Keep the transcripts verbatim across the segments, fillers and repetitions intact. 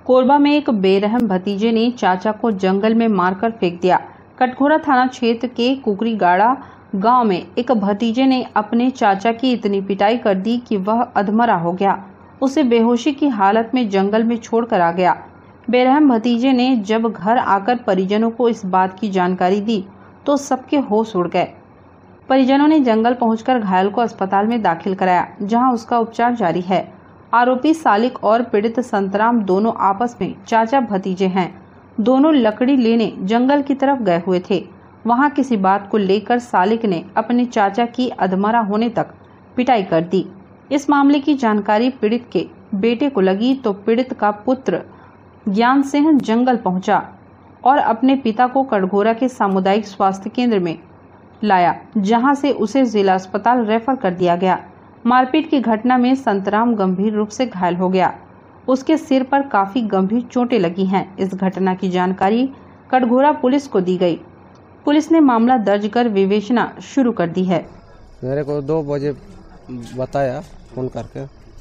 कोरबा में एक बेरहम भतीजे ने चाचा को जंगल में मारकर फेंक दिया। कटघोरा थाना क्षेत्र के कुकरीगाड़ा गांव में एक भतीजे ने अपने चाचा की इतनी पिटाई कर दी कि वह अधमरा हो गया। उसे बेहोशी की हालत में जंगल में छोड़कर आ गया। बेरहम भतीजे ने जब घर आकर परिजनों को इस बात की जानकारी दी तो सबके होश उड़ गए। परिजनों ने जंगल पहुंचकर घायल को अस्पताल में दाखिल कराया, जहां उसका उपचार जारी है। आरोपी सालिक और पीड़ित संतराम दोनों आपस में चाचा भतीजे हैं। दोनों लकड़ी लेने जंगल की तरफ गए हुए थे। वहां किसी बात को लेकर सालिक ने अपने चाचा की अधमरा होने तक पिटाई कर दी। इस मामले की जानकारी पीड़ित के बेटे को लगी तो पीड़ित का पुत्र ज्ञान सिंह जंगल पहुंचा और अपने पिता को कटघोरा के सामुदायिक स्वास्थ्य केंद्र में लाया, जहां से उसे जिला अस्पताल रेफर कर दिया गया। मारपीट की घटना में संतराम गंभीर रूप से घायल हो गया। उसके सिर पर काफी गंभीर चोटें लगी हैं। इस घटना की जानकारी कटघोरा पुलिस को दी गई। पुलिस ने मामला दर्ज कर विवेचना शुरू कर दी है। मेरे को दो बजे बताया फोन करके,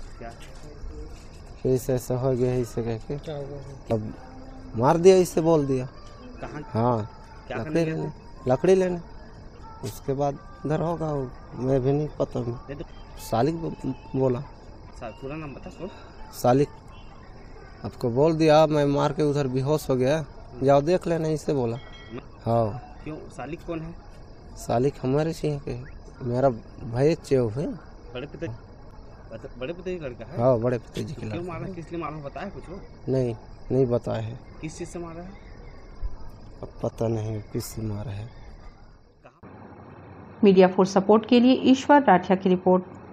ऐसे ऐसा हो गया, ऐसे कह के अब मार दिया, इससे बोल दिया। हाँ, लकड़ी लेने लकड़ी लेने उसके बाद इधर होगा, मैं भी नहीं पता। सालिक बोला, पूरा नाम बता। सो सालिक आपको बोल दिया, मैं मार के उधर बेहोश हो गया, जाओ देख लेना, इससे बोला। हाँ। क्यों? सालिक कौन है? सालिक हमारे सिंह के, मेरा भाई चेव है। बड़े पिता बड़े पिताजी लड़का है? हाँ, बड़े पिताजी के लड़का। क्यों मारा, किस लिए मारा बताया कुछ हो? नहीं नहीं बताया है। किस चीज से मारा है? अब पता नहीं किस से मारा है। मीडिया फोर सपोर्ट के लिए ईश्वर राठिया की रिपोर्ट।